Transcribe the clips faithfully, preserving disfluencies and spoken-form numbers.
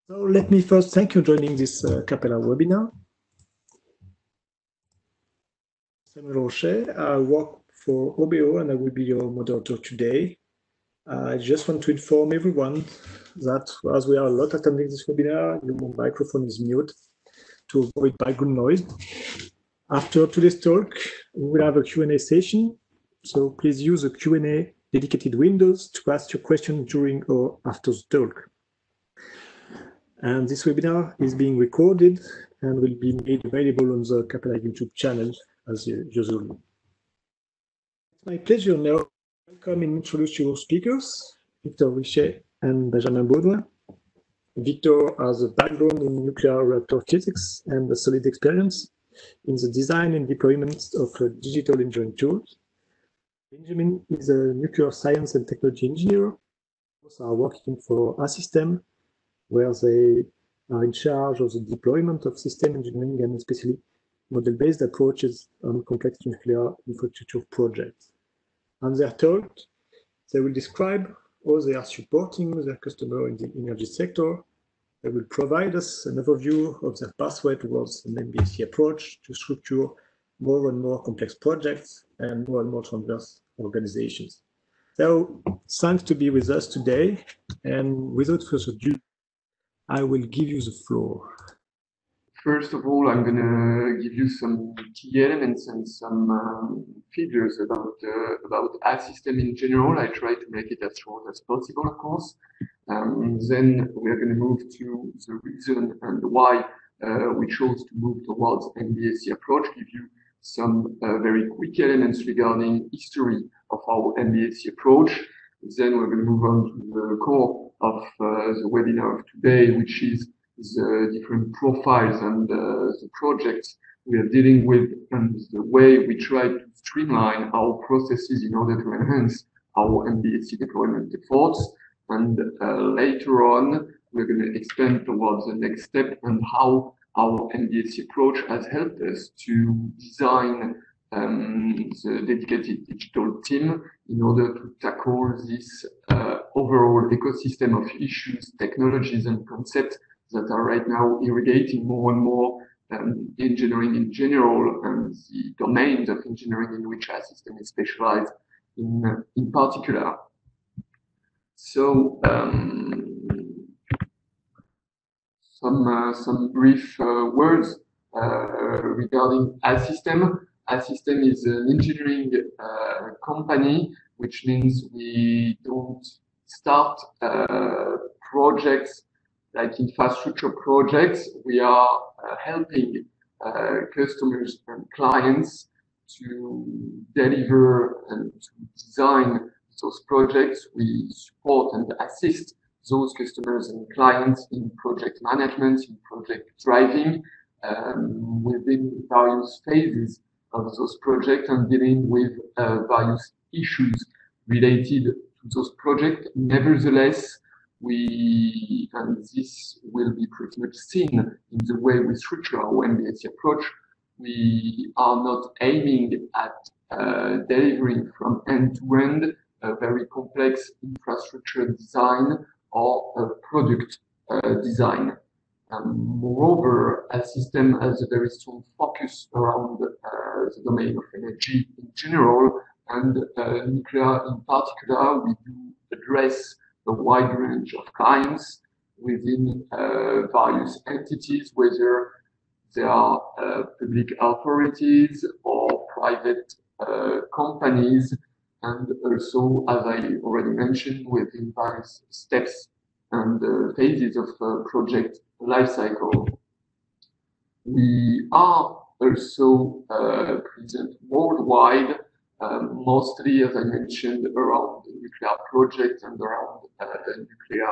So let me first thank you for joining this uh, Capella webinar. Samuel Rocher. I work for O B O and I will be your moderator today. I just want to inform everyone that as we are a lot attending this webinar, your microphone is mute to avoid background noise. After today's talk, we will have a Q and A session. So please use the Q and A dedicated windows to ask your question during or after the talk. And this webinar is being recorded and will be made available on the Capella YouTube channel as usual. It's my pleasure now to welcome and introduce your speakers, Victor Richet and Benjamin Baudouin. Victor has a background in nuclear reactor physics and a solid experience in the design and deployment of digital engineering tools. Benjamin is a nuclear science and technology engineer. Both are working for Assystem, where they are in charge of the deployment of system engineering and especially model-based approaches on complex nuclear infrastructure projects. On their talk, they will describe how they are supporting their customer in the energy sector. They will provide us an overview of their pathway towards an M B A C approach to structure more and more complex projects and more and more transverse organizations. So thanks to be with us today, and without further ado, I will give you the floor. First of all, I'm going to give you some key elements and some um, figures about uh, about Assystem in general. I try to make it as short as possible, of course. Um, then we are going to move to the reason and why uh, we chose to move towards M B A C approach. Give you some uh, very quick elements regarding history of our M B A C approach. Then we're going to move on to the core of uh, the webinar of today, which is the different profiles and uh, the projects we are dealing with and the way we try to streamline our processes in order to enhance our M B A C deployment efforts. And uh, later on, we're going to expand towards the next step and how our M B A C approach has helped us to design um, the dedicated digital team in order to tackle this uh, overall ecosystem of issues, technologies, and concepts that are right now irrigating more and more um, engineering in general and the domains of engineering in which Assystem is specialized in, uh, in particular. So um, some uh, some brief uh, words uh, regarding Assystem. Assystem is an engineering uh, company, which means we don't start uh, projects like infrastructure projects. We are uh, helping uh, customers and clients to deliver and to design those projects. We support and assist those customers and clients in project management, in project driving, um, within various phases of those projects and dealing with uh, various issues related to those projects. Nevertheless, we, and this will be pretty much seen in the way we structure our M B A C approach, we are not aiming at uh, delivering from end to end a very complex infrastructure design or a product uh, design. Um, moreover, Assystem has a very strong focus around uh, the domain of energy in general and uh, nuclear in particular. We do address a wide range of clients within uh, various entities, whether they are uh, public authorities or private uh, companies, and also, as I already mentioned, within various steps and uh, phases of uh, project lifecycle. We are also uh, present worldwide, um, mostly, as I mentioned, around the nuclear projects and around uh, nuclear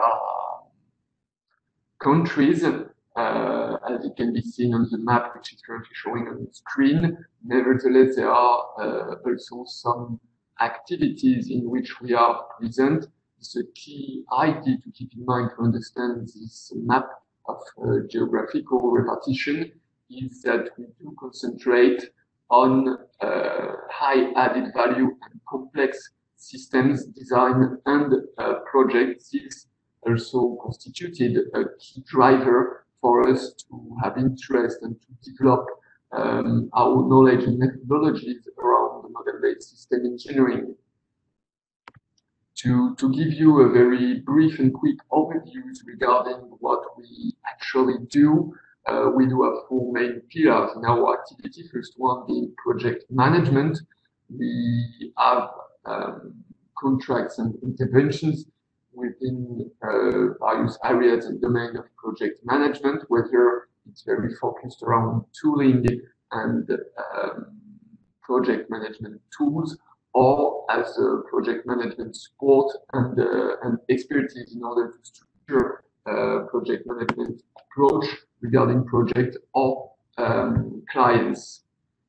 countries. Uh, as it can be seen on the map, which is currently showing on the screen. Nevertheless, there are uh, also some activities in which we are present. The key idea to keep in mind to understand this map of uh, geographical repartition is that we do concentrate on uh, high added value and complex systems design and uh, projects. This also constituted a key driver for us to have interest and to develop um, our knowledge and methodologies around the model-based system engineering. To, to give you a very brief and quick overview regarding what we actually do, uh, we do have four main pillars in our activity. First one being project management. We have um, contracts and interventions within uh, various areas and domain of project management, whether it's very focused around tooling and um, project management tools, or as a project management support and, uh, and expertise in order to structure uh, project management approach regarding project or um, clients.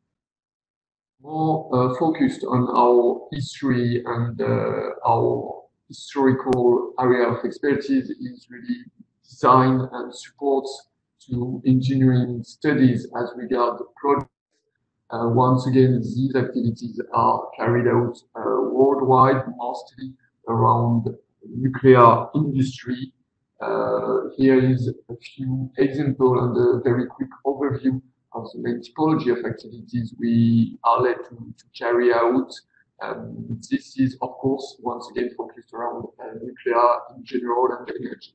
More uh, focused on our history and uh, our historical area of expertise is really design and supports to engineering studies as regard the project. Uh, once again, these activities are carried out uh, worldwide, mostly around nuclear industry. Uh, here is a few examples and a very quick overview of the main typology of activities we are led to, to carry out. Um, this is, of course, once again focused around uh, nuclear in general and energy.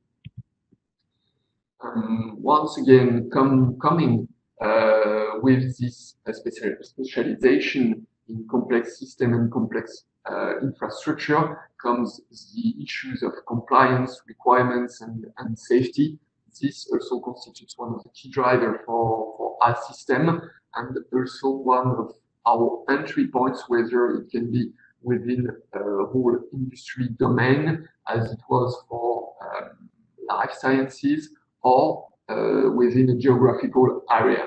Um, once again, come, coming Uh, with this uh, special specialization in complex system and complex uh, infrastructure comes the issues of compliance, requirements, and, and safety. This also constitutes one of the key drivers for, for our system, and also one of our entry points, whether it can be within a whole industry domain, as it was for um, life sciences, or Uh, within a geographical area.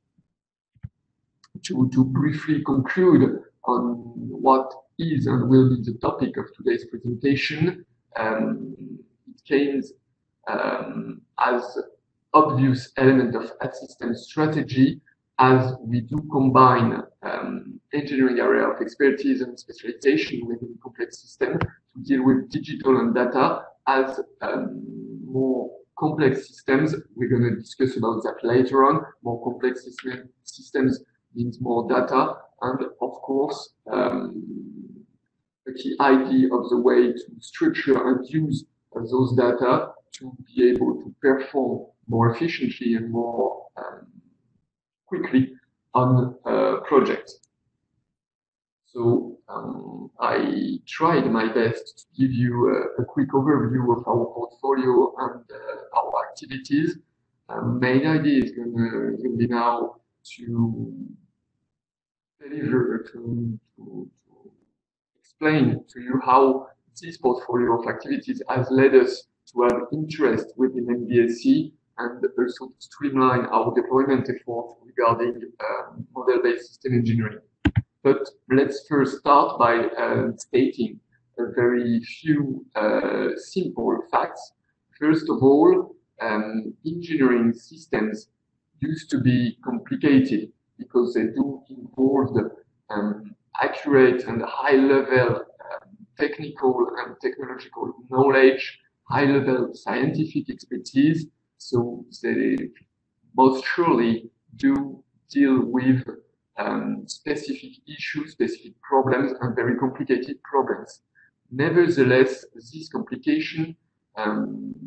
To, to briefly conclude on what is and will be the topic of today's presentation, um, it came um, as obvious element of a system strategy, as we do combine um, engineering area of expertise and specialization within complex system to deal with digital and data as um, more complex systems. We're going to discuss about that later on. More complex system, systems means more data, and of course, um, the key idea of the way to structure and use those data to be able to perform more efficiently and more um, quickly on uh, projects. So um, I tried my best to give you a, a quick overview of our portfolio and uh, our activities. Um, main idea is going to be now to deliver, to, to, to explain to you how this portfolio of activities has led us to have interest within M B S C, and also to streamline our deployment efforts regarding um, model-based system engineering. But let's first start by uh, stating a very few uh, simple facts. First of all, um, engineering systems used to be complicated because they do involve the, um, accurate and high-level um, technical and technological knowledge, high-level scientific expertise. So they most surely do deal with Um, specific issues, specific problems, and very complicated problems. Nevertheless, this complication um,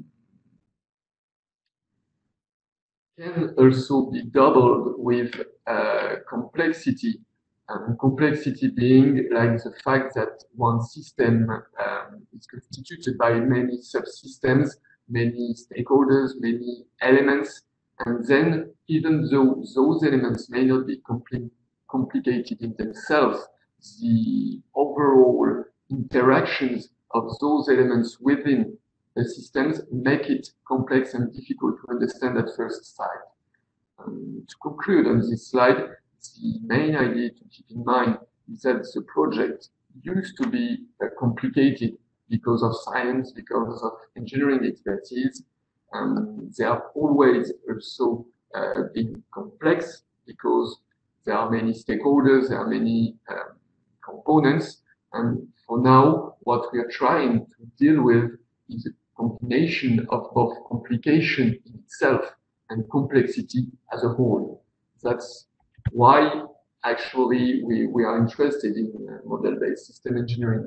can also be doubled with uh, complexity, and complexity being like the fact that one system um, is constituted by many subsystems, many stakeholders, many elements, and then even though those elements may not be complete complicated in themselves, the overall interactions of those elements within the systems make it complex and difficult to understand at first sight. Um, to conclude on this slide, the main idea to keep in mind is that the project used to be uh, complicated because of science, because of engineering expertise. Um, they have always also uh, been complex because there are many stakeholders, there are many um, components, and for now, what we are trying to deal with is a combination of both complication in itself and complexity as a whole. That's why actually we, we are interested in uh, model-based system engineering.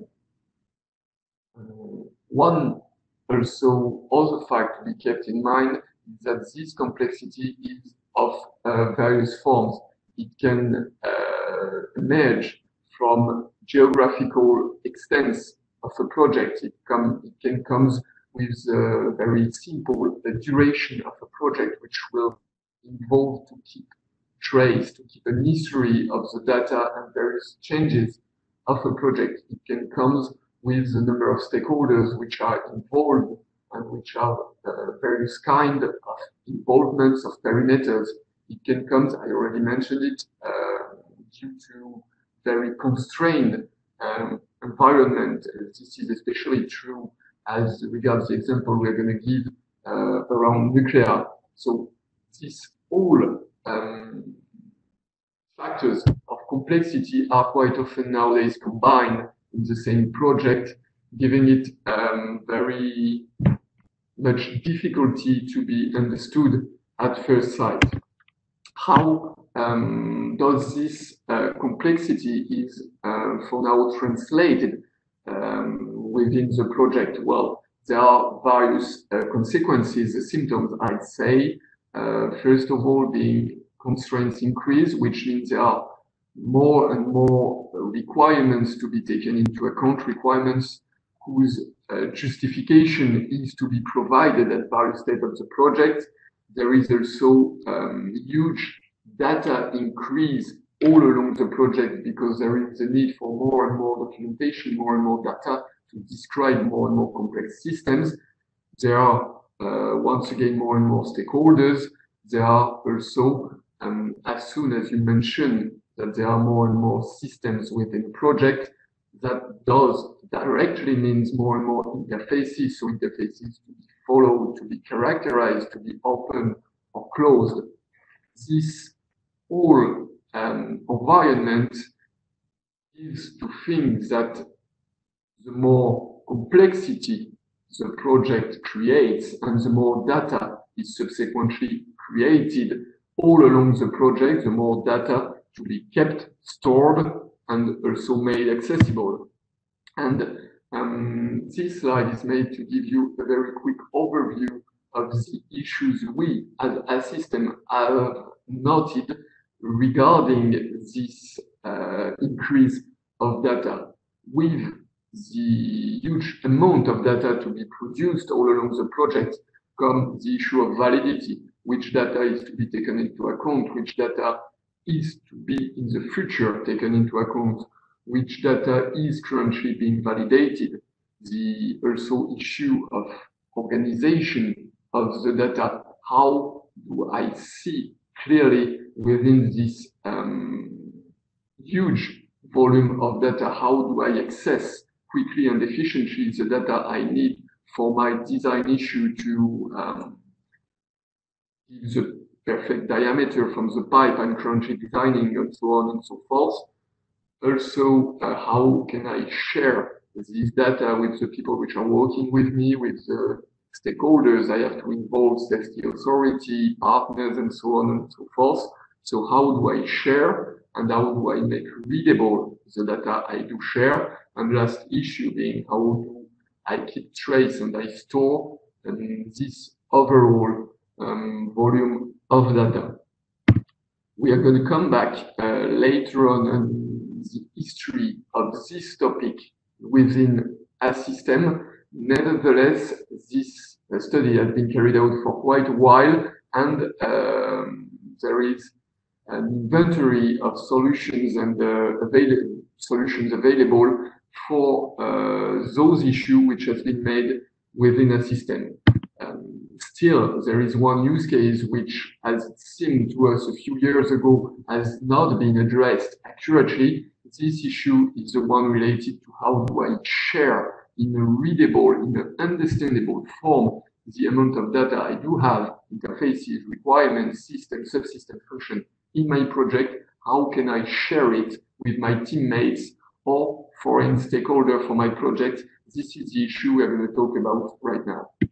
Uh, one also other fact to be kept in mind is that this complexity is of uh, various forms. It can uh, emerge from geographical extents of a project. It, come, it can come with uh, very simple the duration of a project, which will involve to keep trace, to keep a history of the data and various changes of a project. It can come with the number of stakeholders which are involved and which are uh, various kind of involvements of perimeters. It can come, I already mentioned it, uh, due to very constrained um, environment. This is especially true as regards the example we're going to give uh, around nuclear. So these all um, factors of complexity are quite often nowadays combined in the same project, giving it um, very much difficulty to be understood at first sight. How um, does this uh, complexity is uh, for now translated um, within the project? Well, there are various uh, consequences, symptoms, I'd say. Uh, first of all, being constraints increase, which means there are more and more requirements to be taken into account, requirements whose uh, justification is to be provided at various stages of the project. There is also um, huge data increase all along the project because there is a need for more and more documentation, more and more data to describe more and more complex systems. There are, uh, once again, more and more stakeholders. There are also, um, as soon as you mentioned that there are more and more systems within a project, that does directly means more and more interfaces. So interfaces to be followed, to be characterized, to be open or closed. This whole um, environment gives to think that the more complexity the project creates and the more data is subsequently created all along the project, the more data to be kept, stored, and also made accessible. And um, this slide is made to give you a very quick overview of the issues we, as a system, have noted regarding this uh, increase of data. With the huge amount of data to be produced all along the project comes the issue of validity. Which data is to be taken into account, which data is to be in the future taken into account, which data is currently being validated, the also issue of organization of the data. How do I see clearly within this um, huge volume of data, how do I access quickly and efficiently the data I need for my design issue to um, give the perfect diameter from the pipe I'm currently designing, and so on and so forth. Also, uh, how can I share this data with the people which are working with me, with the stakeholders I have to involve, safety authority, partners, and so on and so forth. So how do I share and how do I make readable the data I do share? And last issue being how do I keep trace and I store um, this overall um, volume of data. We are going to come back uh, later on on the history of this topic within a system. Nevertheless, this uh, study has been carried out for quite a while, and um, there is an inventory of solutions and uh, available solutions available for uh, those issues which has been made within a system. Um, still, there is one use case which, as it seemed to us a few years ago, has not been addressed accurately. This issue is the one related to how do I share in a readable, in an understandable form the amount of data I do have, interfaces, requirements, system, subsystem function in my project. How can I share it with my teammates or foreign stakeholder for my project? This is the issue we're going to talk about right now.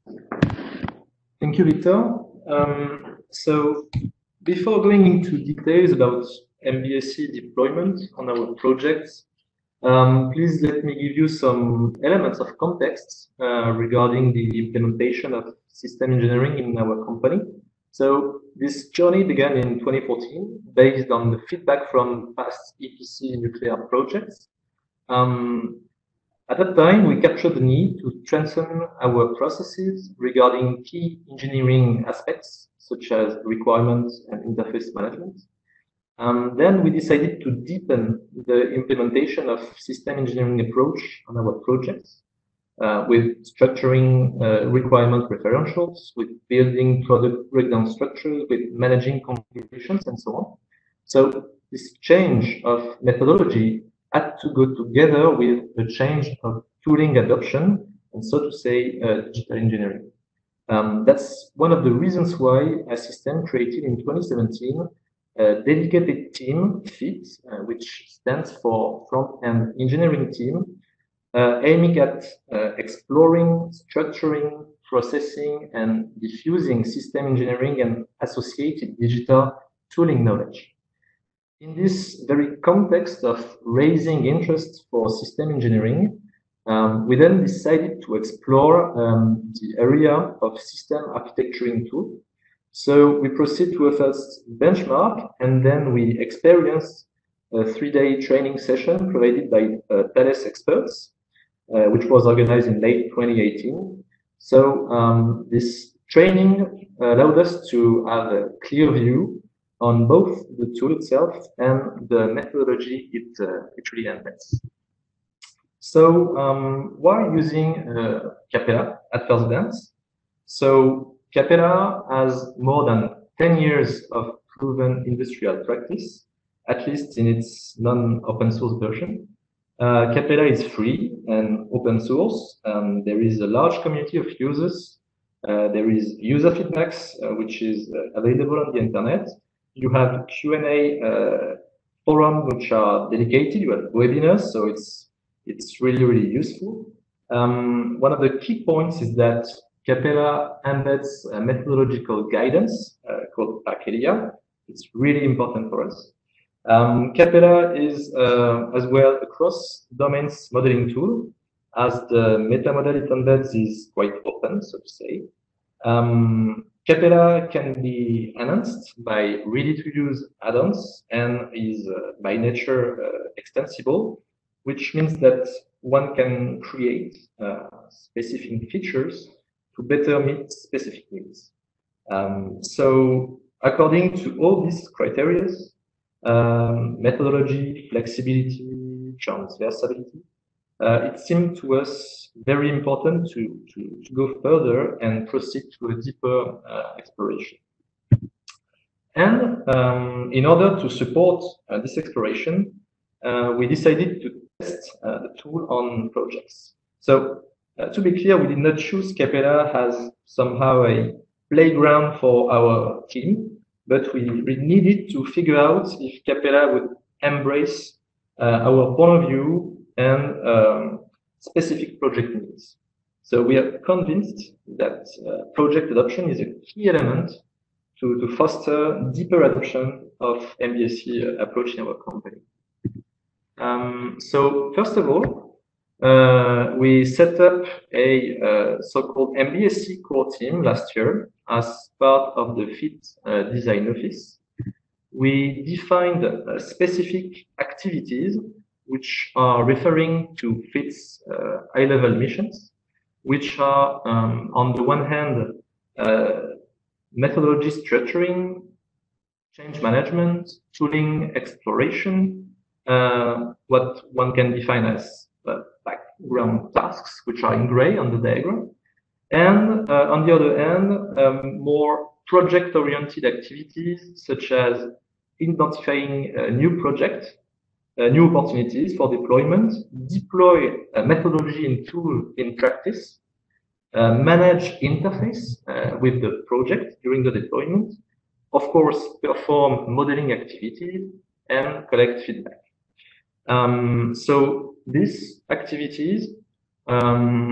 Thank you, Victor. Um, so before going into details about M B S C deployment on our projects, um, please let me give you some elements of context uh, regarding the implementation of system engineering in our company. So this journey began in twenty fourteen based on the feedback from past E P C nuclear projects. Um, At that time, we captured the need to strengthen our processes regarding key engineering aspects, such as requirements and interface management. Um, then we decided to deepen the implementation of system engineering approach on our projects, uh, with structuring uh, requirement referentials, with building product breakdown structures, with managing configurations, and so on. So this change of methodology had to go together with a change of tooling adoption, and so to say, uh, digital engineering. Um, that's one of the reasons why Assystem created in twenty seventeen a dedicated team, FIT, uh, which stands for Front-End Engineering Team, uh, aiming at uh, exploring, structuring, processing, and diffusing system engineering and associated digital tooling knowledge. In this very context of raising interest for system engineering, um, we then decided to explore um, the area of system architecturing tool. So we proceed to a first benchmark, and then we experienced a three-day training session provided by uh, Thales experts, uh, which was organized in late twenty eighteen. So um, this training allowed us to have a clear view on both the tool itself and the methodology it, uh, it really embeds. So um, why using uh, Capella at first glance? So Capella has more than ten years of proven industrial practice, at least in its non-open source version. Uh, Capella is free and open source. Um, there is a large community of users. Uh, there is user feedbacks, uh, which is uh, available on the internet. You have Q and A uh, forums which are dedicated. You have webinars, so it's it's really really useful. Um, one of the key points is that Capella embeds a methodological guidance uh, called Arcadia. It's really important for us. Um, Capella is uh, as well a cross-domains modeling tool, as the meta-model it embeds is quite open, so to say. Um, Capella can be enhanced by ready-to-use add-ons and is uh, by nature uh, extensible, which means that one can create uh, specific features to better meet specific needs. Um, so according to all these criteria, um, methodology, flexibility, transversality, uh, it seemed to us very important to, to, to go further and proceed to a deeper uh, exploration. And um, in order to support uh, this exploration, uh, we decided to test uh, the tool on projects. So uh, to be clear, we did not choose Capella as somehow a playground for our team, but we, we needed to figure out if Capella would embrace uh, our point of view and um, specific project needs. So we are convinced that uh, project adoption is a key element to, to foster deeper adoption of M B S C approach in our company. Um, so first of all, uh, we set up a uh, so-called M B S C core team last year as part of the FIT uh, design office. We defined uh, specific activities which are referring to FIT's uh, high-level missions, which are, um, on the one hand, uh, methodology structuring, change management, tooling exploration, uh, what one can define as uh, background tasks, which are in gray on the diagram. And uh, on the other hand, um, more project-oriented activities, such as identifying a new project, Uh, new opportunities for deployment, deploy a methodology and tool in practice, uh, manage interface uh, with the project during the deployment, of course, perform modeling activities, and collect feedback. Um, so these activities um,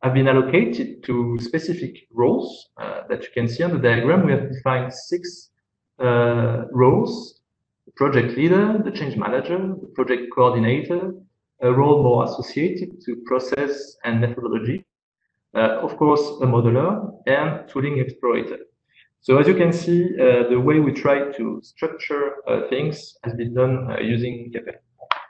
have been allocated to specific roles uh, that you can see on the diagram. We have defined six uh, roles: the project leader, the change manager, the project coordinator, a role more associated to process and methodology, uh, of course, a modeler, and tooling explorator. So as you can see, uh, the way we try to structure uh, things has been done uh, using Capella.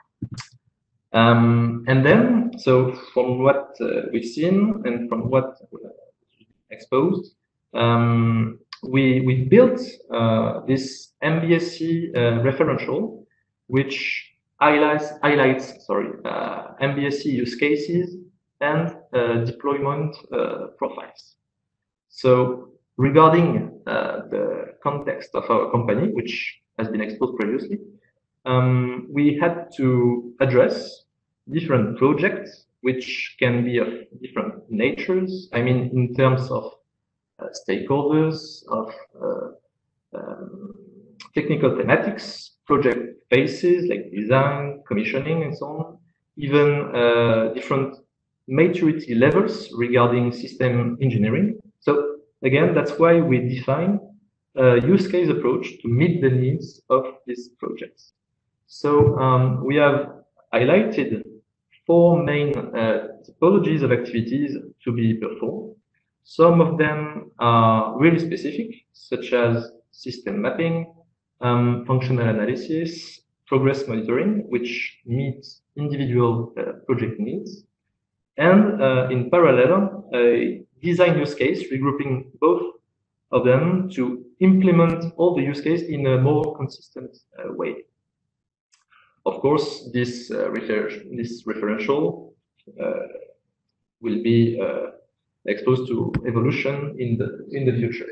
Um, and then, so from what uh, we've seen and from what uh, exposed, um, we we built uh, this M B S C uh, referential, which highlights highlights sorry uh, M B S C use cases and uh, deployment uh, profiles. So regarding uh, the context of our company, which has been exposed previously, um, we had to address different projects which can be of different natures. I mean, in terms of uh, stakeholders, of uh, um, technical thematics, project phases like design, commissioning, and so on, even uh, different maturity levels regarding system engineering. So again, that's why we define a use case approach to meet the needs of these projects. So um, we have highlighted four main uh, typologies of activities to be performed. Some of them are really specific, such as system mapping, um, functional analysis, progress monitoring, which meets individual uh, project needs. And uh, in parallel, a design use case regrouping both of them to implement all the use case in a more consistent uh, way. Of course, this uh, refer this referential uh, will be uh, exposed to evolution in the in the future,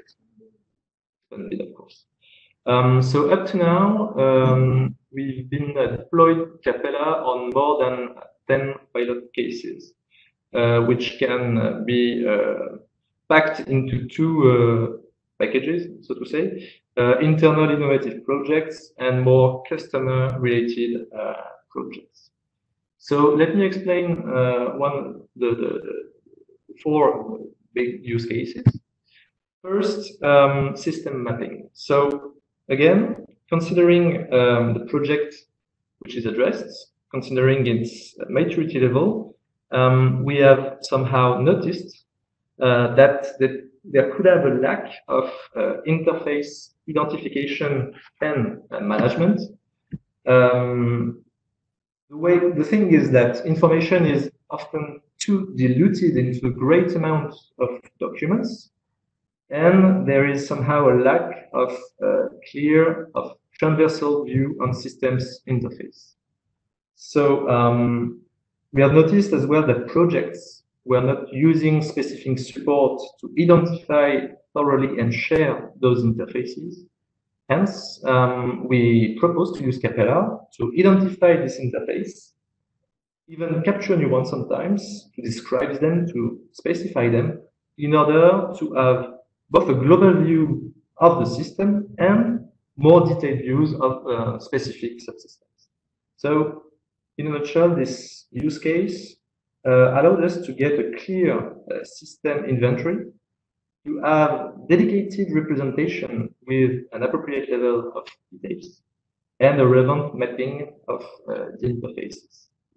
of course. Um, so up to now, um, we've been uh, deployed Capella on more than ten pilot cases, uh, which can uh, be uh, packed into two uh, packages, so to say. Uh, internal innovative projects and more customer-related uh, projects. So let me explain uh, one the, the, the four big use cases. First, um, system mapping. So again, considering um, the project which is addressed, considering its maturity level, um, we have somehow noticed uh, that the there could have a lack of uh, interface identification and uh, management. Um, the way the thing is that information is often too diluted into a great amount of documents, and there is somehow a lack of uh, clear, of transversal view on systems interface. So um, we have noticed as well that projects were not using specific support to identify thoroughly and share those interfaces. Hence, um, we propose to use Capella to identify this interface, even capture new ones sometimes, to describe them, to specify them, in order to have both a global view of the system and more detailed views of uh, specific subsystems. So, in a nutshell, this use case Uh, allowed us to get a clear uh, system inventory, to have dedicated representation with an appropriate level of details, and a relevant mapping of uh, the interfaces.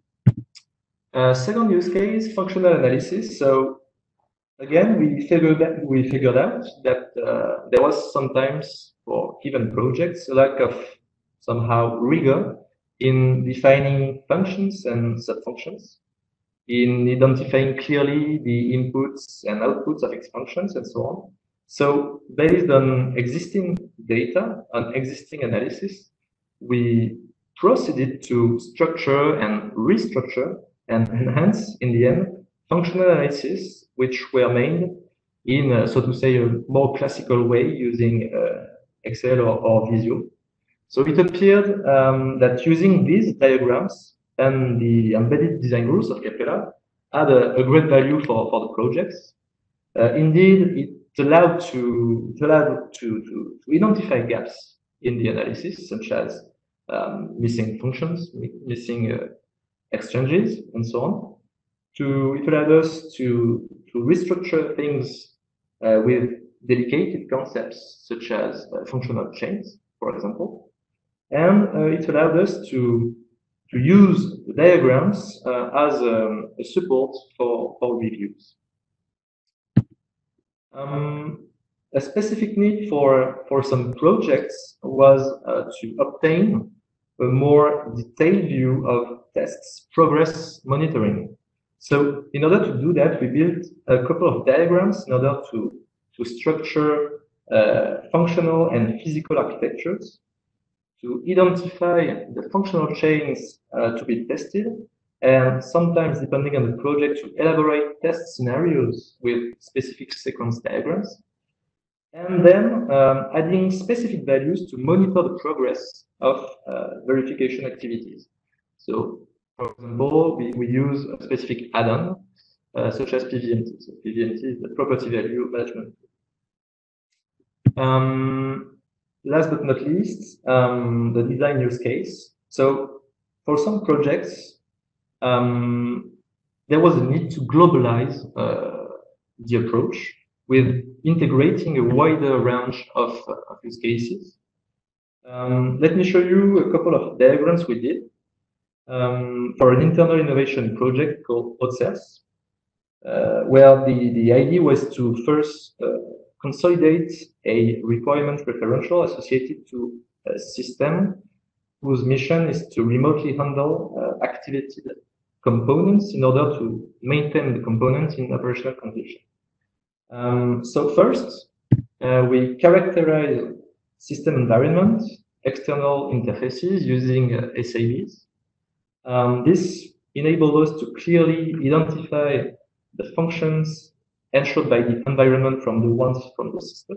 Uh, second use case, functional analysis. So again, we figured that we figured out that uh, there was sometimes for given projects a lack of somehow rigor in defining functions and subfunctions, in identifying clearly the inputs and outputs of its functions and so on. So based on existing data, on existing analysis, we proceeded to structure and restructure and enhance, in the end, functional analysis, which were made in, uh, so to say, a more classical way using uh, Excel or, or Visio. So it appeared um, that using these diagrams and the embedded design rules of Capella had a, a great value for, for the projects. Uh, indeed, it allowed to it allowed to, to, to identify gaps in the analysis, such as um, missing functions, missing uh, exchanges, and so on. To it allowed us to to restructure things uh, with dedicated concepts such as uh, functional chains, for example. And uh, it allowed us to, to use the diagrams uh, as um, a support for, for reviews. Um, a specific need for, for some projects was uh, to obtain a more detailed view of tests progress monitoring. So in order to do that, we built a couple of diagrams in order to, to structure uh, functional and physical architectures, to identify the functional chains uh, to be tested, and sometimes, depending on the project, to elaborate test scenarios with specific sequence diagrams, and then um, adding specific values to monitor the progress of uh, verification activities. So, for example, we, we use a specific add-on, uh, such as P V M T. So P V M T is the property value management. Um, last but not least, um, the design use case. So, for some projects, um, there was a need to globalize uh, the approach with integrating a wider range of, uh, of use cases. Um, let me show you a couple of diagrams we did um, for an internal innovation project called OTSERS, uh, where the, the idea was to first uh, consolidate a requirement referential associated to a system whose mission is to remotely handle uh, activated components in order to maintain the components in operational condition. Um, so first, uh, we characterize system environment, external interfaces using uh, S A Bs. Um, this enables us to clearly identify the functions ensured by the environment from the ones from the system.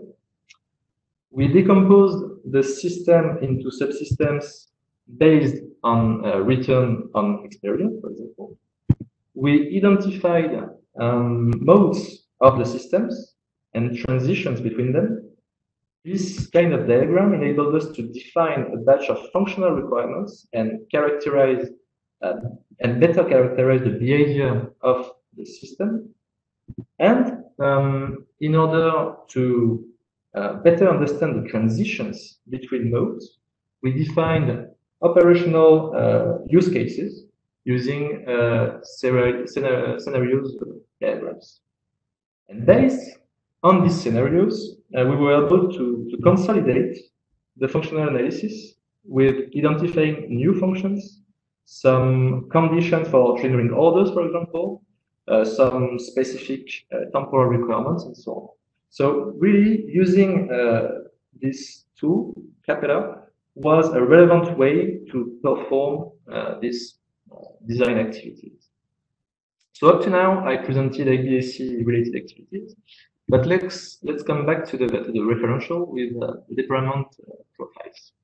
We decomposed the system into subsystems based on uh, return on experience, for example. We identified um, modes of the systems and transitions between them. This kind of diagram enabled us to define a batch of functional requirements and characterize uh, and better characterize the behavior of the system. And um, in order to uh, better understand the transitions between modes, we defined operational uh, use cases using uh, scenarios diagrams. And based on these scenarios, uh, we were able to, to consolidate the functional analysis with identifying new functions, some conditions for triggering orders, for example, uh, some specific uh, temporal requirements, and so on. So really using uh, this tool, Capella, was a relevant way to perform uh, these uh, design activities. So up to now, I presented A B A C related activities, but let's let's come back to the to the referential with uh, the deployment uh, profiles.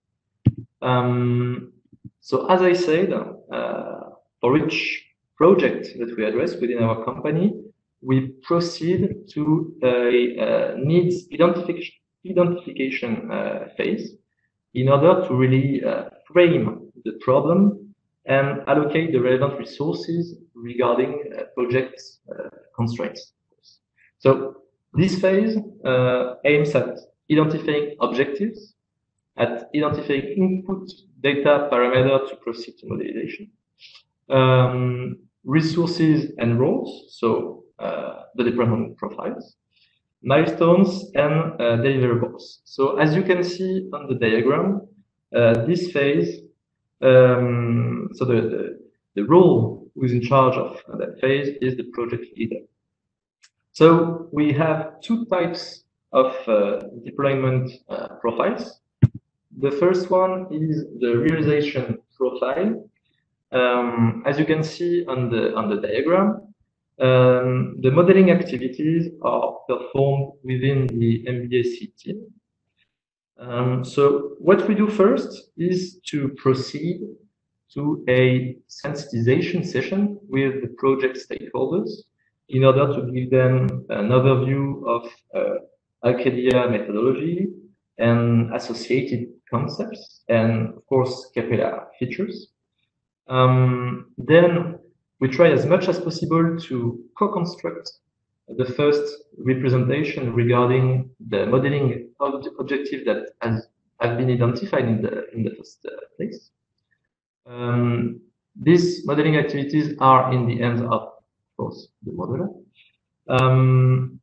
Um, so as I said, uh, for each project that we address within our company, we proceed to a uh, needs identification identification uh, phase in order to really uh, frame the problem and allocate the relevant resources regarding uh, project uh, constraints. So this phase uh, aims at identifying objectives, at identifying input data parameter to proceed to modelization, um, resources and roles, so uh, the deployment profiles, milestones, and uh, deliverables. So as you can see on the diagram, uh, this phase, um, so the, the, the role who is in charge of that phase is the project leader. So we have two types of uh, deployment uh, profiles. The first one is the realization profile. Um, as you can see on the on the diagram, um, the modeling activities are performed within the M B A C team. Um, so what we do first is to proceed to a sensitization session with the project stakeholders in order to give them an overview of uh, Arcadia methodology and associated concepts, and of course Capella features. Um, then we try as much as possible to co-construct the first representation regarding the modeling ob objective that has have been identified in the in the first uh, place. Um, these modeling activities are in the hands of, of course, the modeler. Um,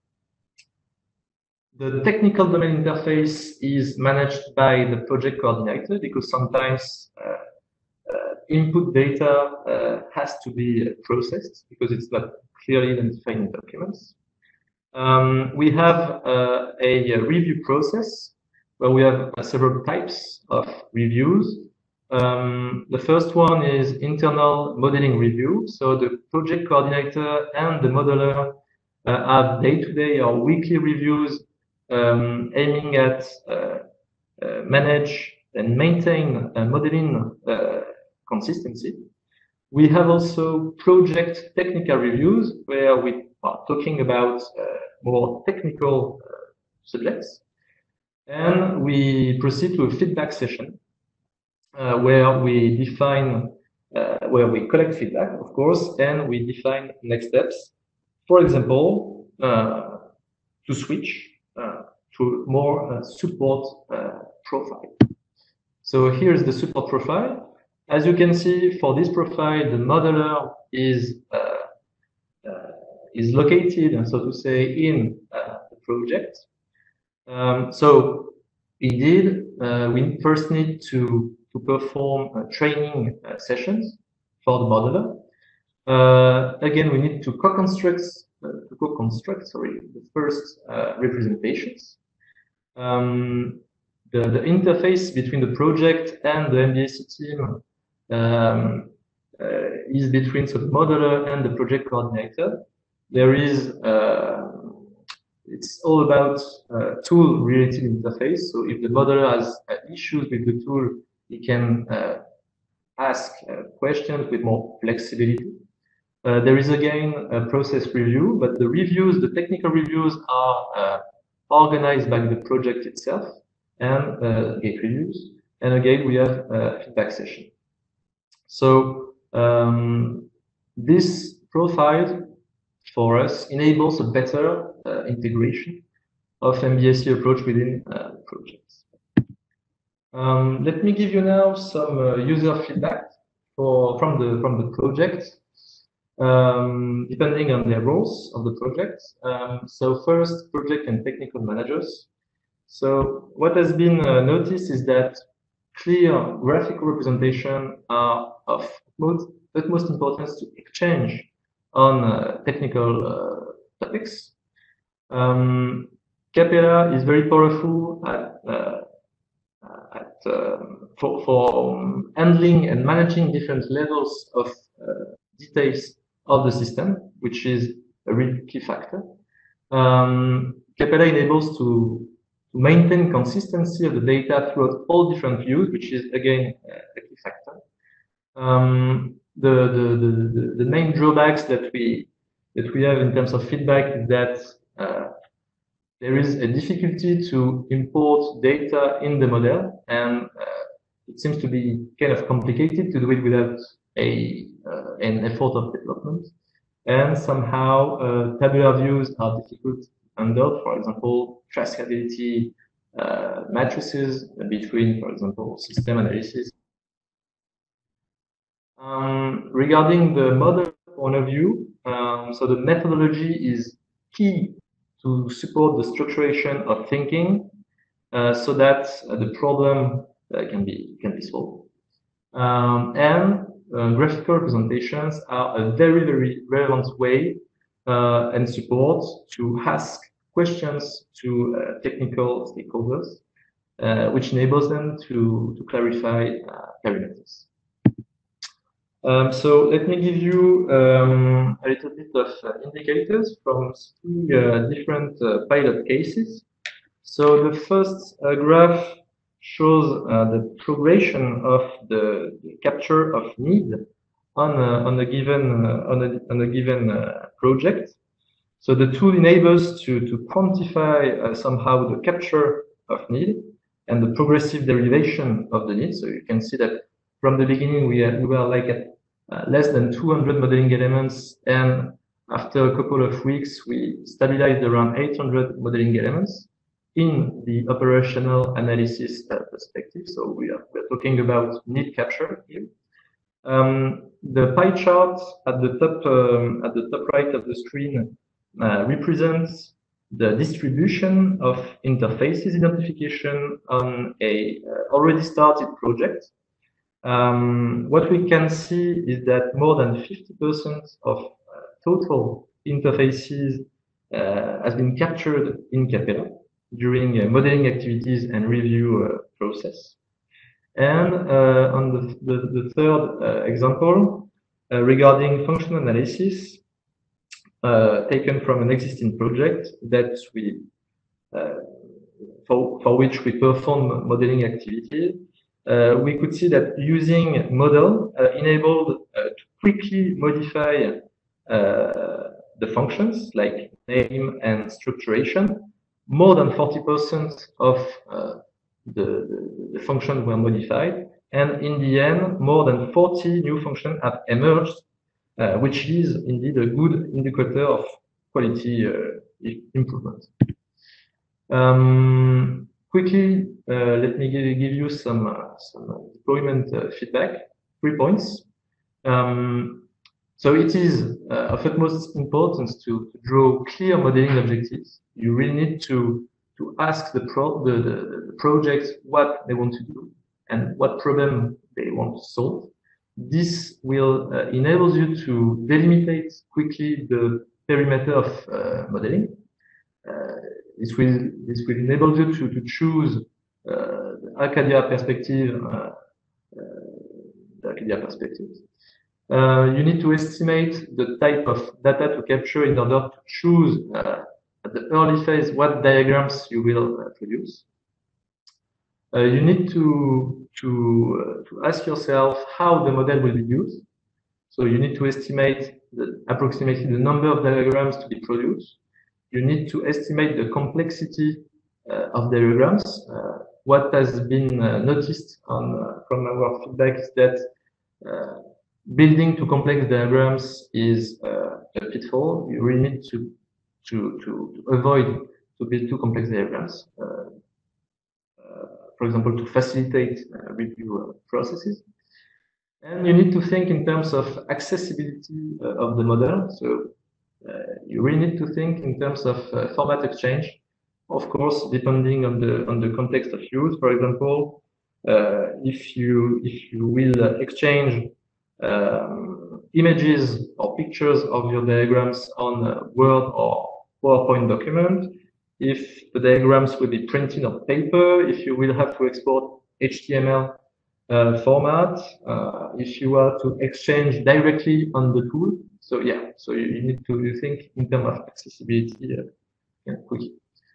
the technical domain interface is managed by the project coordinator because sometimes uh, uh, input data uh, has to be processed because it's not clearly identified in documents. Um, we have uh, a, a review process where we have uh, several types of reviews. Um, the first one is internal modeling review. So the project coordinator and the modeler uh, have day-to-day or weekly reviews um, aiming at uh, uh, manage and maintain uh, modeling uh, consistency. We have also project technical reviews where we are talking about uh, more technical uh, subjects. And we proceed to a feedback session uh, where we define, uh, where we collect feedback, of course, and we define next steps. For example, uh, to switch uh, to more uh, support uh, profile. So here's the support profile. As you can see, for this profile, the modeler is uh, uh, is located, so to say, in uh, the project. Um, so indeed, uh, we first need to to perform uh, training uh, sessions for the modeler. Uh, again, we need to co-construct uh, to co-construct sorry the first uh, representations. Um, the the interface between the project and the M B A C team um, uh, is between so the modeler and the project coordinator. There is uh, it's all about uh, tool related interface. So if the modeler has uh, issues with the tool, he can uh, ask uh, questions with more flexibility. Uh, there is again a process review, but the reviews, the technical reviews are uh, organized by the project itself and uh, gate reviews. And again, we have a feedback session. So um, this profile for us enables a better uh, integration of M B A C approach within uh, projects. Um, let me give you now some uh, user feedback for from the from the project, um, depending on the roles of the project. Um, so first, project and technical managers. So what has been uh, noticed is that clear graphical representation are of most, utmost importance to exchange on uh, technical uh, topics. Um, Capella is very powerful at, uh, at uh, for, for um, handling and managing different levels of uh, details of the system, which is a really key factor. Um, Capella enables to maintain consistency of the data throughout all different views, which is again a key factor. Um, the, the, the, the main drawbacks that we that we have in terms of feedback is that uh, there is a difficulty to import data in the model, and uh, it seems to be kind of complicated to do it without a uh, an effort of development. And somehow uh, tabular views are difficult to handle. For example, traceability uh, matrices between, for example, system analysis. Um, regarding the model point of view, um, so the methodology is key to support the structuration of thinking, uh, so that uh, the problem uh, can be can be solved. Um, and uh, graphical representations are a very very relevant way uh, and support to ask questions to uh, technical stakeholders, uh, which enables them to to clarify uh, parameters. Um, so let me give you um, a little bit of uh, indicators from three uh, different uh, pilot cases. So the first uh, graph shows uh, the progression of the, the capture of need on a, on a given uh, on a on a given uh, project. So the tool enables to to quantify uh, somehow the capture of need and the progressive derivation of the need. So you can see that from the beginning we, uh, we were like at Uh, less than two hundred modeling elements, and after a couple of weeks, we stabilized around eight hundred modeling elements in the operational analysis uh, perspective. So we are we're talking about need capture here. Um, the pie chart at the top um, at the top right of the screen uh, represents the distribution of interfaces identification on a uh, already started project. Um, what we can see is that more than fifty percent of uh, total interfaces uh, has been captured in Capella during uh, modeling activities and review uh, process. And uh, on the, the, the third uh, example, uh, regarding function analysis, uh, taken from an existing project that we, uh, for, for which we perform modeling activities, uh, we could see that using model uh, enabled uh, to quickly modify uh, the functions like name and structuration. More than forty percent of uh, The, the, the functions were modified, and in the end, more than forty new functions have emerged, uh, which is indeed a good indicator of quality uh, improvement. Um, quickly, uh, let me give, give you some, uh, some deployment uh, feedback, three points. Um, so it is uh, of utmost importance to, to draw clear modeling objectives. You really need to to ask the, pro the, the, the project what they want to do and what problem they want to solve. This will uh, enable you to delimitate quickly the perimeter of uh, modeling. Uh, this will this will enable you to, to choose uh, the Arcadia perspective, uh, uh, the Arcadia perspective. Uh, you need to estimate the type of data to capture in order to choose uh, at the early phase what diagrams you will uh, produce. Uh, you need to to uh, to ask yourself how the model will be used. So you need to estimate the, approximately the number of diagrams to be produced. You need to estimate the complexity uh, of diagrams. Uh, what has been uh, noticed on uh, from our feedback is that uh, building to complex diagrams is uh, a pitfall. You really need to To, to, to avoid to build too complex diagrams, uh, uh, for example, to facilitate uh, review uh, processes. And you need to think in terms of accessibility uh, of the model. So uh, you really need to think in terms of uh, format exchange, of course, depending on the on the context of use. For example, uh, if you if you will exchange um, images or pictures of your diagrams on uh, Word or PowerPoint document, if the diagrams will be printed on paper, if you will have to export H T M L uh, format, uh, if you are to exchange directly on the tool. So yeah, so you, you need to think in terms of accessibility uh, yeah, quickly.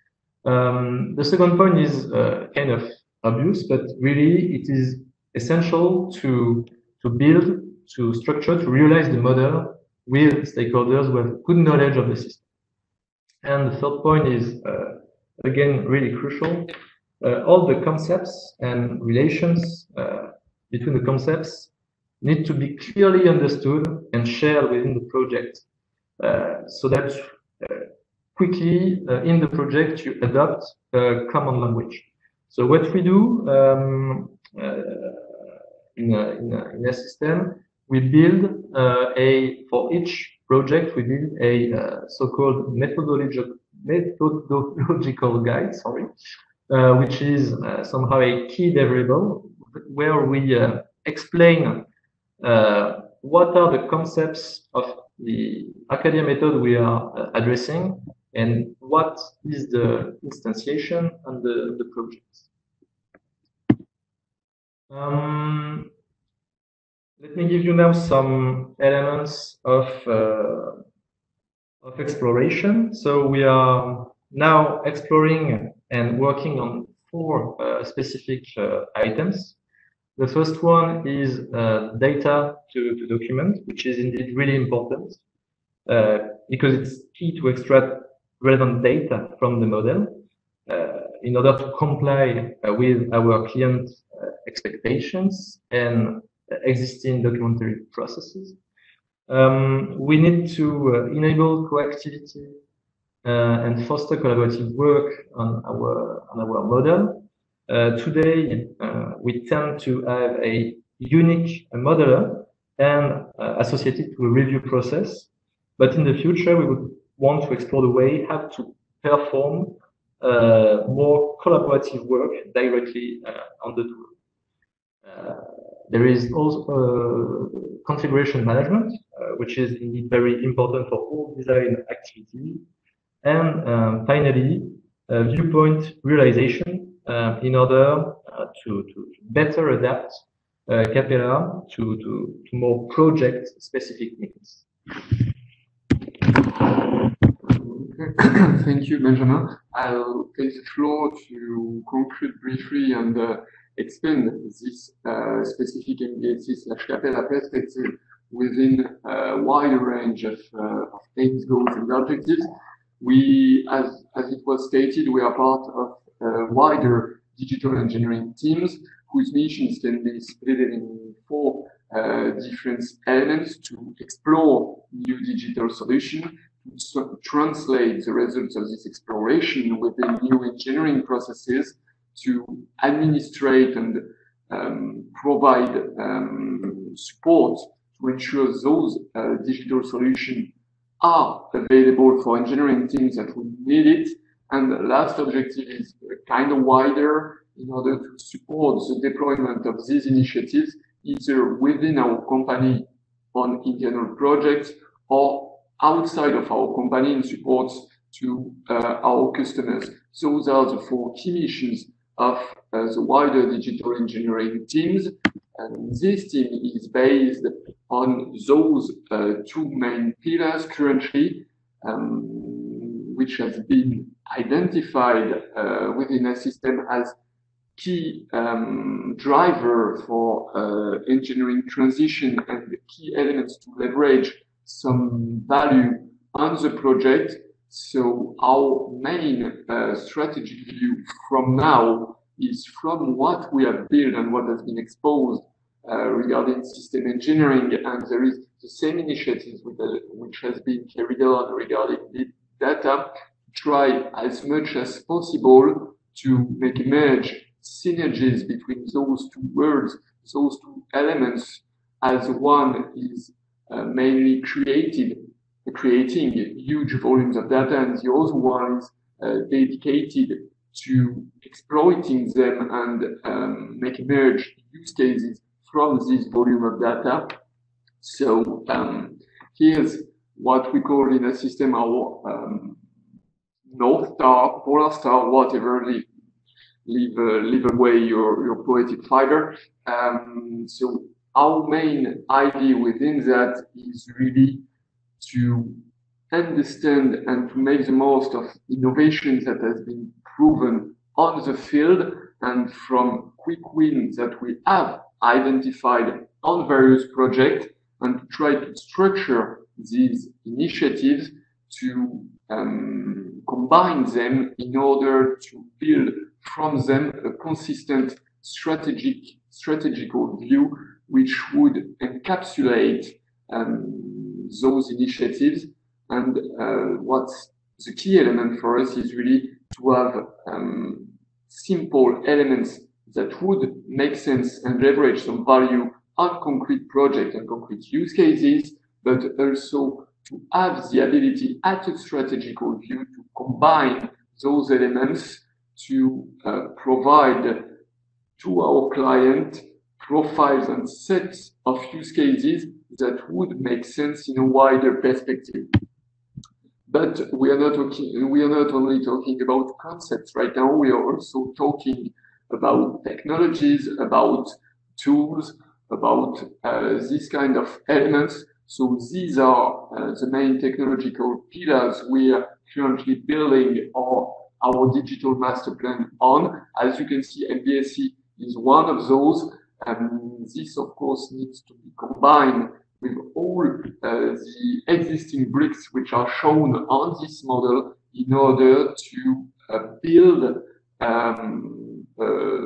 Um, the second point is uh, kind of obvious, but really it is essential to to build, to structure, to realize the model with stakeholders who have good knowledge of the system. And the third point is, uh, again, really crucial. Uh, all the concepts and relations uh, between the concepts need to be clearly understood and shared within the project, uh, so that uh, quickly uh, in the project you adopt a common language. So what we do um, uh, in, a, in, a, in a system, we build uh, a, for each project, we build a uh, so-called methodological, methodological guide, sorry, uh, which is uh, somehow a key deliverable where we uh, explain uh, what are the concepts of the Arcadia method we are uh, addressing and what is the instantiation on the, the projects. Um, Let me give you now some elements of, uh, of exploration. So we are now exploring and working on four uh, specific uh, items. The first one is uh, data to, to document, which is indeed really important uh, because it's key to extract relevant data from the model uh, in order to comply uh, with our client uh, expectations and existing documentary processes. Um, we need to uh, enable coactivity uh, and foster collaborative work on our on our model. Uh, today, uh, we tend to have a unique modeler and uh, associated to a review process. But in the future, we would want to explore the way how to perform uh, more collaborative work directly uh, on the tool. Uh, there is also uh, configuration management, uh, which is indeed very important for all design activity. And um, finally, uh, viewpoint realization uh, in order uh, to, to better adapt uh, Capella to, to, to more project-specific needs. Thank you, Benjamin. I'll take the floor to conclude briefly and uh, expand this uh, specific M B S C slash Capella perspective within a wider range of, uh, of aims, goals, and objectives. We, as, as it was stated, we are part of uh, wider digital engineering teams whose missions can be split in four uh, different elements: to explore new digital solutions, to translate the results of this exploration within new engineering processes, to administrate and um, provide um, support to ensure those uh, digital solutions are available for engineering teams that would need it. And the last objective is kind of wider in order to support the deployment of these initiatives, either within our company on internal projects or outside of our company in support to uh, our customers. So those are the four key missions of uh, the wider digital engineering teams. And this team is based on those uh, two main pillars currently, um, which has been identified uh, within a system as key um, driver for uh, engineering transition and the key elements to leverage some value on the project. So our main uh, strategic view from now is from what we have built and what has been exposed uh, regarding system engineering, and there is the same initiatives with the, which has been carried on regarding big data, try as much as possible to make emerge synergies between those two words, those two elements, as one is uh, mainly created, creating huge volumes of data, and the other one is uh, dedicated to exploiting them and um, make emerge use cases from this volume of data. So um, here's what we call in a system our um, North Star, Polar Star, whatever, leave, leave, uh, leave away your, your poetic fiber. Um, so our main idea within that is really to understand and to make the most of innovations that has been proven on the field and from quick wins that we have identified on various projects, and to try to structure these initiatives to um, combine them in order to build from them a consistent strategic strategical view which would encapsulate um, those initiatives. And uh, what's the key element for us is really to have um, simple elements that would make sense and leverage some value on concrete projects and concrete use cases, but also to have the ability at a strategical view to combine those elements to uh, provide to our client profiles and sets of use cases that would make sense in a wider perspective. But we are not talking, we are not only talking about concepts right now, we are also talking about technologies, about tools, about uh, this kind of elements. So these are uh, the main technological pillars we are currently building our, our digital master plan on. As you can see, M B S C is one of those. And this, of course, needs to be combined with all uh, the existing bricks which are shown on this model in order to uh, build um, a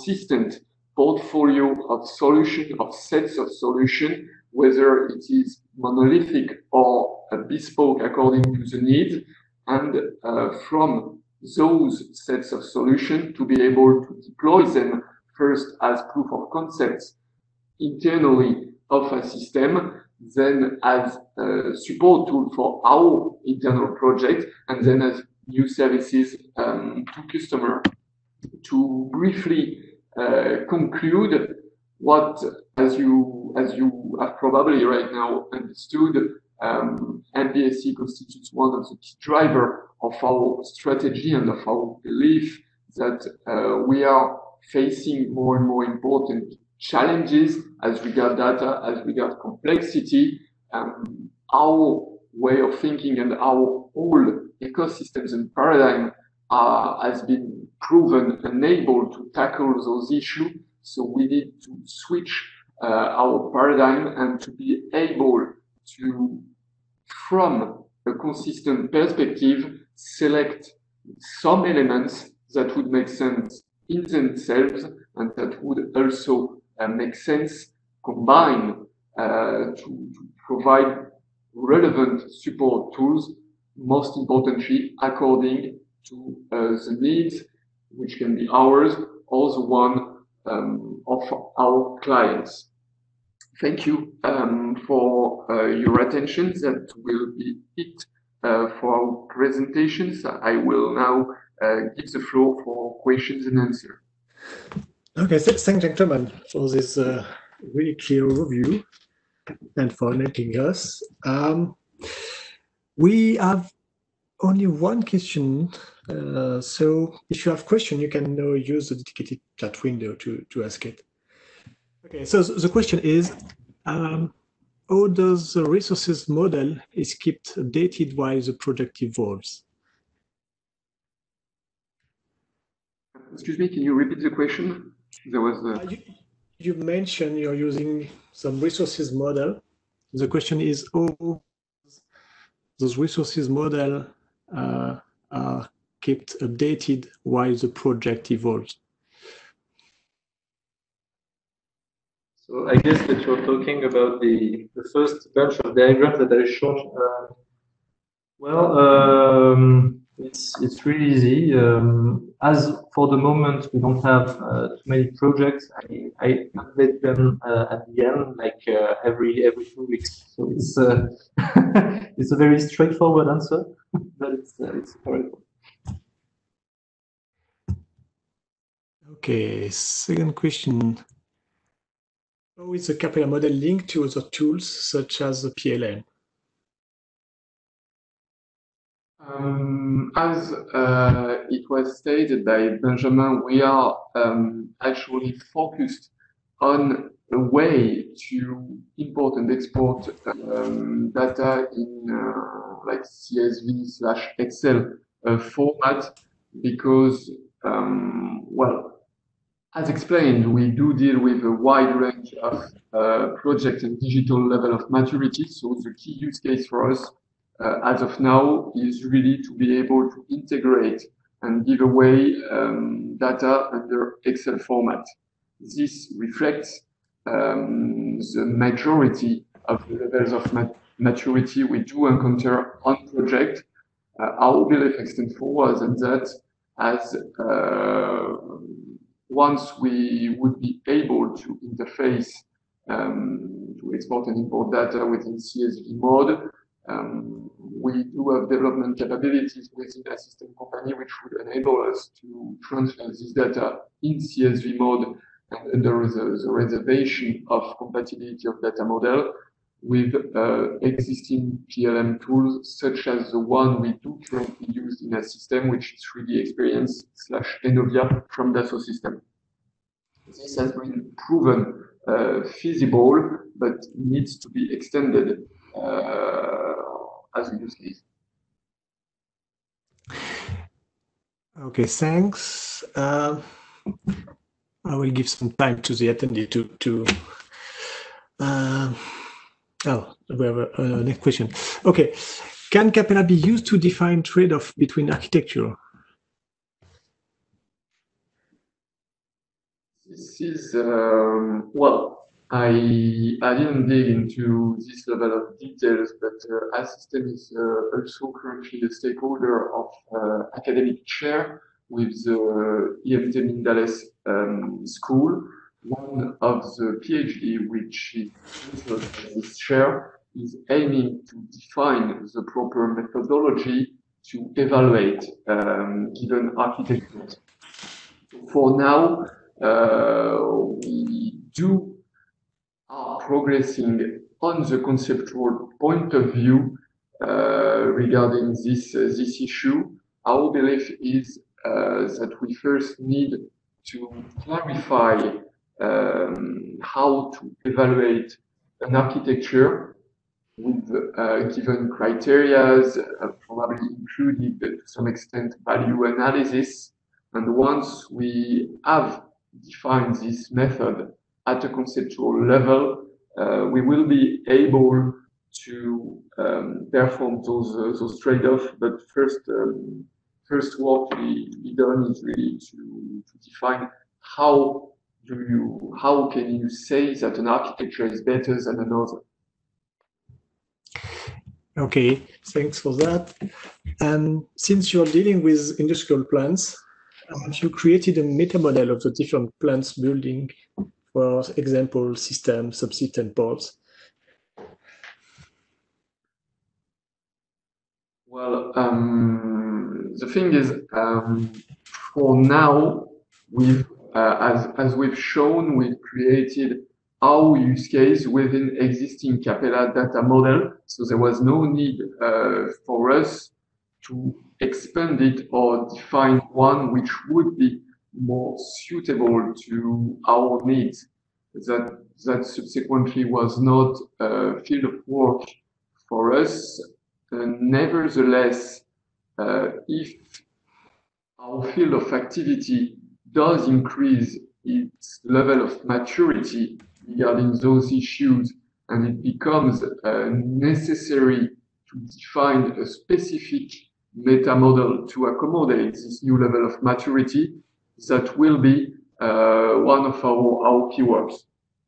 consistent portfolio of solution, of sets of solution, whether it is monolithic or uh, bespoke according to the needs, and uh, from those sets of solutions to be able to deploy them first as proof of concepts internally of a system, then as a support tool for our internal project, and then as new services um, to customer. To briefly uh, conclude, what, as you as you have probably right now understood, um, M B S E constitutes one of the key drivers of our strategy and of our belief that uh, we are facing more and more important challenges as regard data, as regard complexity. Um, our way of thinking and our whole ecosystems and paradigm uh, has been proven unable to tackle those issues. So we need to switch uh, our paradigm and to be able to, from a consistent perspective, select some elements that would make sense in themselves and that would also uh, make sense combined uh, to, to provide relevant support tools, most importantly, according to uh, the needs, which can be ours or the one um, of our clients. Thank you um, for uh, your attention. That will be it uh, for our presentations. I will now uh, give the floor for questions and answers. Okay, thanks, gentlemen, for this uh, really clear overview and for enlightening us. Um, we have only one question, uh, so if you have question, you can now use the dedicated chat window to, to ask it. Okay, so the question is, um, how does the resources model is kept updated while the project evolves? Excuse me, can you repeat the question? There was a... uh, you, you mentioned you're using some resources model. The question is, how those resources model uh, are kept updated while the project evolves? So I guess that you're talking about the, the first bunch of diagrams that I shown. Uh, well, um, it's it's really easy. Um, as for the moment, we don't have uh, too many projects. I, I update them uh, at the end, like uh, every every two weeks. So it's uh, it's a very straightforward answer, but it's uh, it's correct. Okay, second question. How is the Capella model linked to other tools such as the P L M? Um, as uh, it was stated by Benjamin, we are um, actually focused on a way to import and export um, data in uh, like C S V slash Excel uh, format because, um, well, as explained, we do deal with a wide range of uh, project and digital level of maturity. So the key use case for us uh, as of now is really to be able to integrate and give away um, data under Excel format. This reflects um, the majority of the levels of mat maturity we do encounter on project. Uh, our belief extends forward and that as uh, once we would be able to interface um, to export and import data within C S V mode, um, we do have development capabilities within a system company which would enable us to transfer this data in C S V mode and under the, the reservation of compatibility of data model with uh, existing P L M tools such as the one we do currently use in a system, which is three D Experience slash Enovia from Dassault System. This has been proven uh, feasible, but needs to be extended uh, as a use case. Okay, thanks. Uh, I will give some time to the attendee to to. Uh, Oh, we have a, a next question. Okay, can Capella be used to define trade-off between architecture? This is, um, well, I, I didn't dig into this level of details, but uh, Assystem is uh, also currently a stakeholder of uh, academic chair with the I M T Mindales um, school. One of the PhD, which is this chair, is aiming to define the proper methodology to evaluate um, given architectures. For now, uh, we do are progressing on the conceptual point of view uh, regarding this, uh, this issue. Our belief is uh, that we first need to clarify um, how to evaluate an architecture with uh, given criteria, uh, probably including to some extent value analysis. And once we have defined this method at a conceptual level, uh, we will be able to um, perform those uh, those trade-offs. But first, um, first work to be, be done is really to, to define how do you how can you say that an architecture is better than another. Okay, thanks for that. And since you're dealing with industrial plants, have you created a meta model of the different plants building? For example, system, subsystem ports? Well, um, the thing is, um, for now, we've, uh, as, as we've shown, we've created our use case within existing Capella data model. So there was no need uh, for us to expand it or define one which would be more suitable to our needs. That, that subsequently was not a field of work for us. Uh, nevertheless, uh, if our field of activity does increase its level of maturity regarding those issues, and it becomes uh, necessary to define a specific meta model to accommodate this new level of maturity, that will be uh, one of our, our keywords.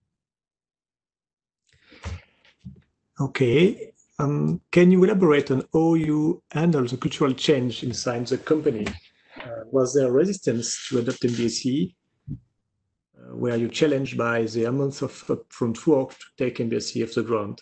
Okay. Um, can you elaborate on how you handle the cultural change inside the company? Uh, was there resistance to adopt M B A C? Uh, were you challenged by the amount of upfront work to take M B A C off the ground?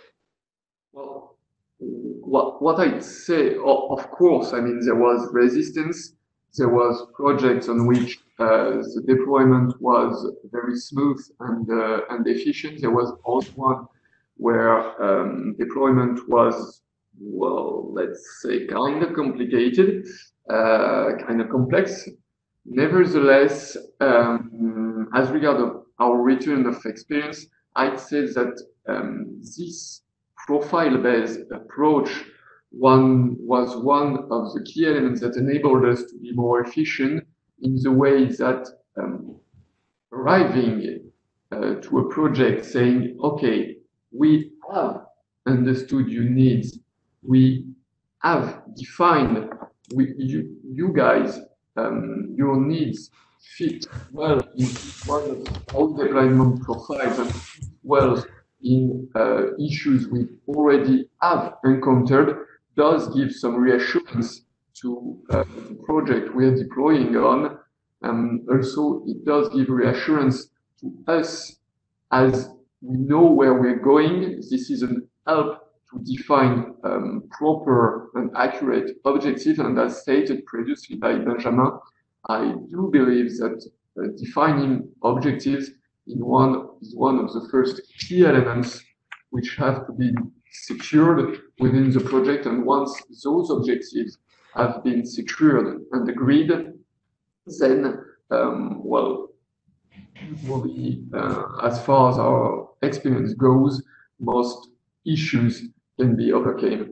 Well, what, what I'd say, of course, I mean, there was resistance. There was projects on which uh, the deployment was very smooth and, uh, and efficient. There was also one where um, deployment was, well, let's say, kind of complicated, uh, kind of complex. Nevertheless, um, as regards our return of experience, I'd say that um, this profile-based approach one was one of the key elements that enabled us to be more efficient in the way that um, arriving uh, to a project saying, okay, we have understood your needs, we have defined, we, you, you guys, um, your needs fit well in one of our deployment profiles and well in uh, issues we already have encountered, does give some reassurance to uh, the project we are deploying on. Um, also, it does give reassurance to us as we know where we're going. This is an help to define um, proper and accurate objectives. And as stated previously by Benjamin, I do believe that uh, defining objectives in one is one of the first key elements which have to be secured within the project. And once those objectives have been secured and agreed, then, um, well, usually, uh, as far as our experience goes, most issues can be overcome.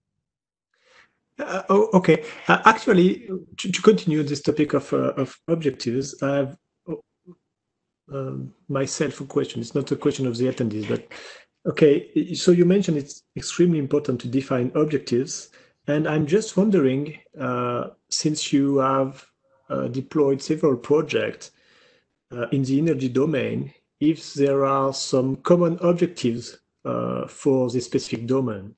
Uh, oh, okay. Uh, actually, to, to continue this topic of uh, of objectives, I have uh, myself a question. It's not a question of the attendees, but okay. So you mentioned it's extremely important to define objectives, and I'm just wondering, uh, since you have uh, deployed several projects uh, in the energy domain, if there are some common objectives uh, for this specific domain.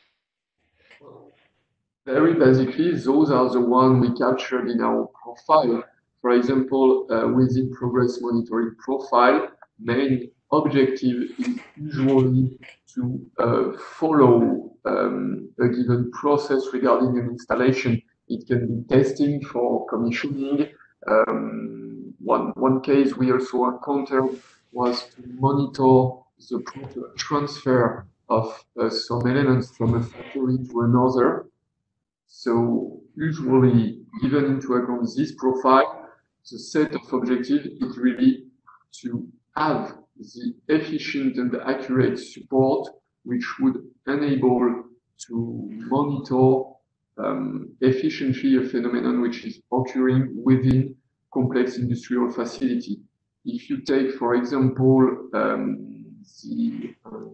Very basically, those are the ones we captured in our profile. For example, uh, within progress monitoring profile, main objective is usually to uh, follow um, a given process regarding an installation. It can be testing for commissioning. Um, one, one case we also encountered was to monitor the proper transfer of uh, some elements from a factory to another. So usually, given into account this profile, the set of objectives is really to have the efficient and accurate support, which would enable to monitor um, efficiently a phenomenon which is occurring within complex industrial facility. If you take, for example, um, the um,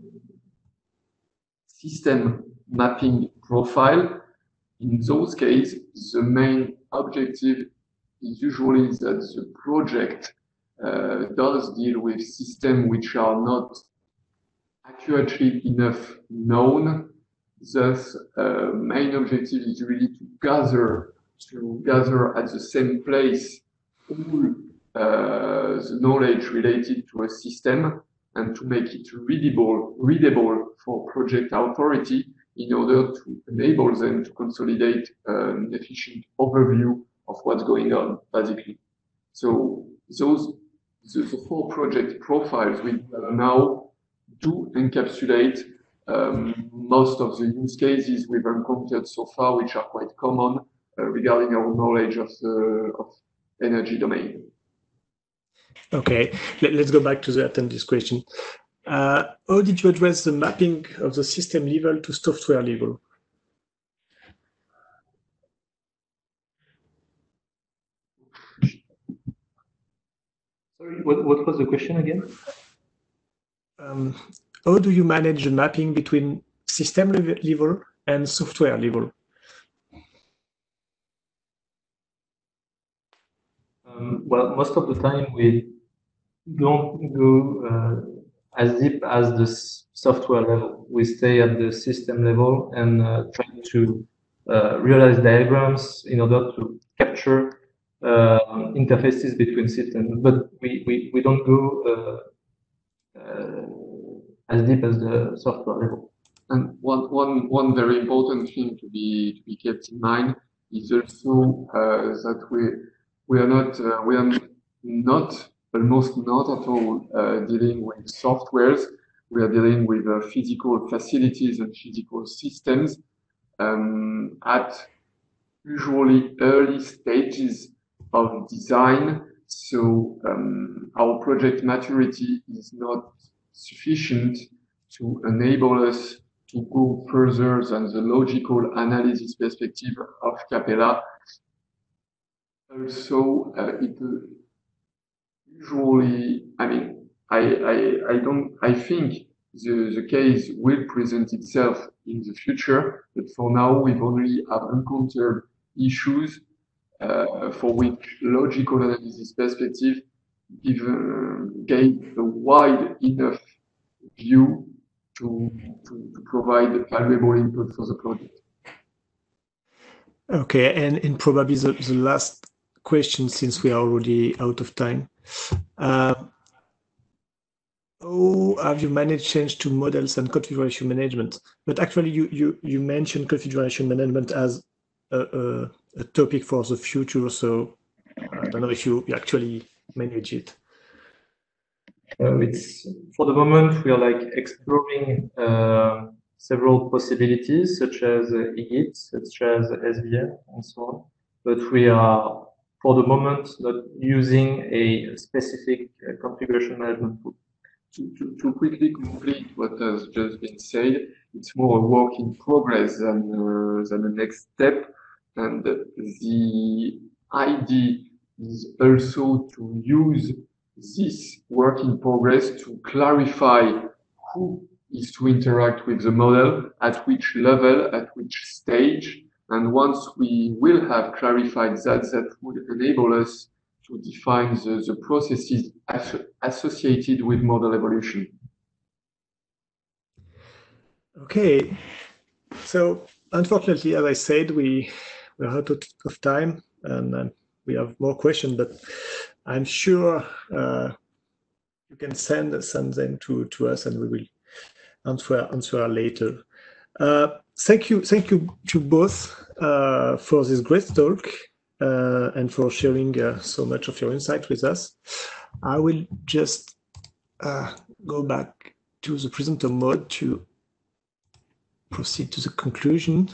system mapping profile, in those cases, the main objective is usually that the project uh, does deal with systems which are not accurately enough known. Thus, uh, main objective is really to gather to gather at the same place all uh, the knowledge related to a system and to make it readable, readable for project authority, in order to enable them to consolidate an efficient overview of what's going on, basically. So those, the, the four project profiles we have now do encapsulate um, most of the use cases we've encountered so far, which are quite common uh, regarding our knowledge of the of energy domain. Okay, Let, let's go back to the attendee question. Uh, how did you address the mapping of the system level to software level? Sorry, what, what was the question again? Um, how do you manage the mapping between system level and software level? Um, well, most of the time we don't go uh, as deep as the software level. We stay at the system level and uh, try to uh, realize diagrams in order to capture uh, interfaces between systems. But we, we, we don't go uh, uh, as deep as the software level. And one, one, one very important thing to be, to be kept in mind is also uh, that we, we are not, uh, we are not almost not at all uh, dealing with softwares. We are dealing with uh, physical facilities and physical systems um, at usually early stages of design. So um, our project maturity is not sufficient to enable us to go further than the logical analysis perspective of Capella. Also, uh, it usually, I mean, I, I, I don't, I think the, the case will present itself in the future, but for now, we've only have encountered issues uh, for which logical analysis perspective give, uh, gave a wide enough view to, to, to provide valuable input for the project. Okay, and, and probably the, the last question, since we are already out of time. Uh, how have you managed change to models and configuration management? But actually, you, you, you mentioned configuration management as a, a, a topic for the future, so I don't know if you, you actually manage it. Uh, it's for the moment we are like exploring uh, several possibilities, such as uh, I G I T, such as S V M, and so on. But we are, for the moment, not using a specific uh, configuration management tool. To, to, to quickly complete what has just been said, it's more a work in progress than, uh, than the next step. And the idea is also to use this work in progress to clarify who is to interact with the model, at which level, at which stage. And once we will have clarified that, that would enable us to define the, the processes as, associated with model evolution. Okay, so unfortunately, as I said, we we're out of time, and uh, we have more questions, but I'm sure uh, you can send send them to to us, and we will answer answer later. Uh, thank you, thank you to both uh, for this great talk uh, and for sharing uh, so much of your insight with us. I will just uh, go back to the presenter mode to proceed to the conclusion.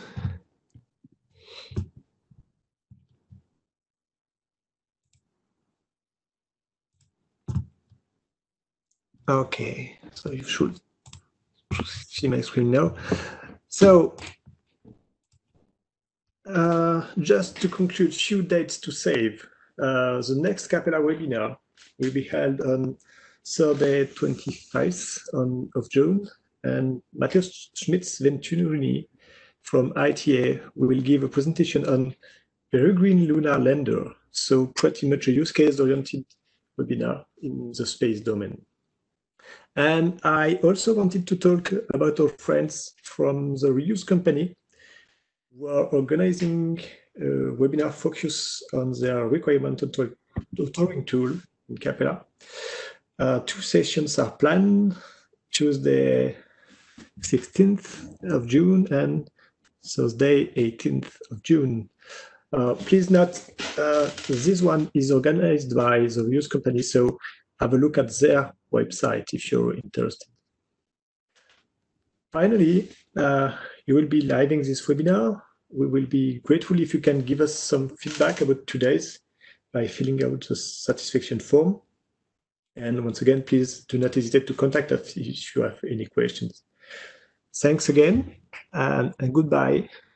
Okay, so you should see my screen now. So uh, just to conclude, few dates to save. Uh, the next Capella webinar will be held on Thursday, twenty-fifth on, of June, and Matthias Schmitz-Venturini from I T A will give a presentation on Peregrine Lunar Lander, so pretty much a use case-oriented webinar in the space domain. And I also wanted to talk about our friends from the Reuse company who are organizing a webinar focus on their requirement authoring tool in Capella. Uh, two sessions are planned, Tuesday sixteenth of June and Thursday eighteenth of June. Uh, please note, uh, this one is organized by the Reuse company, so have a look at their website if you're interested. Finally, uh, you will be living this webinar. We will be grateful if you can give us some feedback about today's by filling out the satisfaction form. And once again, please do not hesitate to contact us if you have any questions. Thanks again, and, and goodbye.